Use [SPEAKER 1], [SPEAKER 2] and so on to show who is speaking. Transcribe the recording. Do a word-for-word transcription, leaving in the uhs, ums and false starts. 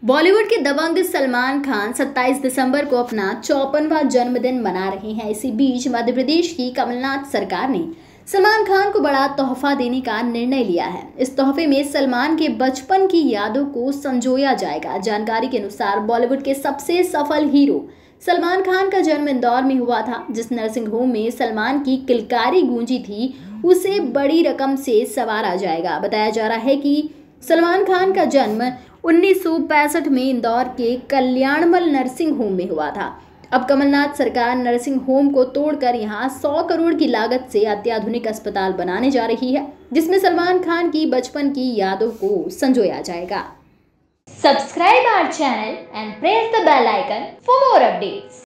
[SPEAKER 1] बॉलीवुड के दबंग सलमान खान सत्ताईस दिसंबर को अपना चौपनवां जन्मदिन मना रहे हैं। इसी बीच मध्य प्रदेश की कमलनाथ सरकार ने सलमान खान को बड़ा तोहफा देने का निर्णय लिया है। इस तोहफे में सलमान के बचपन की यादों को संजोया जाएगा। जानकारी के अनुसार बॉलीवुड के सबसे सफल हीरो सलमान खान का जन्म इंदौर में हुआ था। जिस नर्सिंग होम में सलमान की किलकारी गूंजी थी, उसे बड़ी रकम से संवारा जाएगा। बताया जा रहा है कि सलमान खान का जन्म उन्नीस सौ पैंसठ में इंदौर के कल्याणमल नर्सिंग होम में हुआ था। अब कमलनाथ सरकार नर्सिंग होम को तोड़कर यहां सौ करोड़ की लागत से अत्याधुनिक अस्पताल बनाने जा रही है, जिसमें सलमान खान की बचपन की यादों को संजोया जाएगा।
[SPEAKER 2] Subscribe our channel and press the bell icon for more updates.